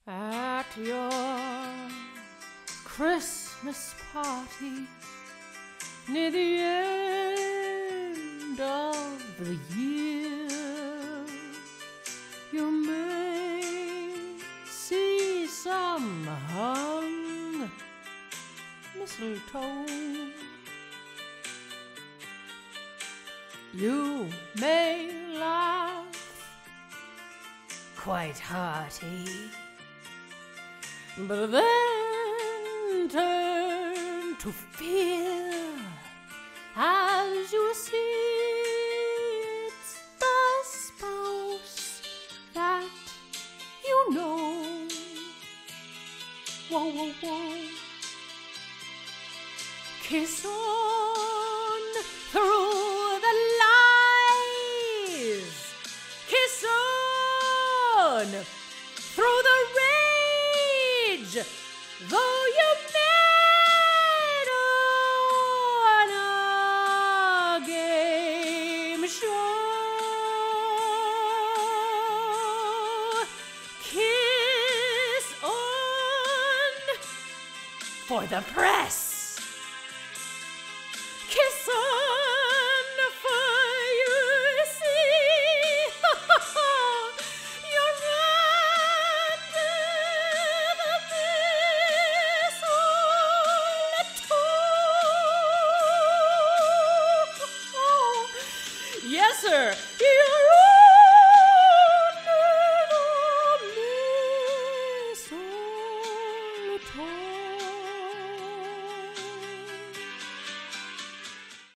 At your Christmas party near the end of the year, you may see some hung mistletoe. You may laugh quite hearty, but then turn to fear as you see it's the spouse that you know. Whoa, whoa, whoa. Kiss on through the lies. Kiss on through the rage, though you met on a game show. Kiss on for the press. Kiss on for you see. You're under the mistletoe. Yes, sir.